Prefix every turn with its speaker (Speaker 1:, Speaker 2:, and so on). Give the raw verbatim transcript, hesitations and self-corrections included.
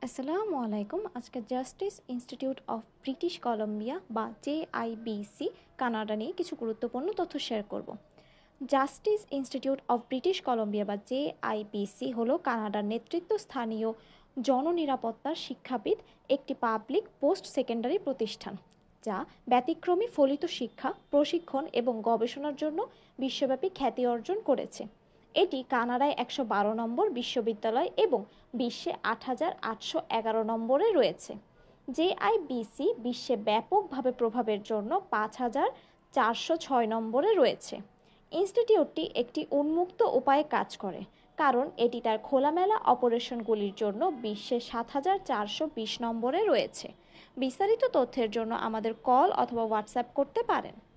Speaker 1: আসসালামু আলাইকুম। আজকে Justice Institute of British Columbia বা জেআইবিসি কানাডা নিয়ে কিছু গুরুত্বপূর্ণ তথ্য শেয়ার করব। Justice Institute of British Columbia বা জেআইবিসি হলো কানাডার নেতৃত্বস্থানীয় জননিরাপত্তার শিক্ষাবিদ একটি পাবলিক পোস্ট সেকেন্ডারি প্রতিষ্ঠান, যা ব্যতিক্রমী ফলিত শিক্ষা, প্রশিক্ষণ এবং গবেষণার জন্য বিশ্বব্যাপী খ্যাতি অর্জন করেছে। এটি কানাডায় একশো বারো নম্বর বিশ্ববিদ্যালয় এবং বিশ্বে আট হাজার আটশো এগারো নম্বরে রয়েছে। জেআইবিসি বিশ্বে ব্যাপকভাবে প্রভাবের জন্য পাঁচ হাজার চারশো ছয় নম্বরে রয়েছে। ইনস্টিটিউটটি একটি উন্মুক্ত উপায়ে কাজ করে, কারণ এটি তার খোলামেলা অপারেশনগুলির জন্য বিশ্বে সাত হাজার চারশো বিশ নম্বরে রয়েছে। বিস্তারিত তথ্যের জন্য আমাদের কল অথবা হোয়াটসঅ্যাপ করতে পারেন।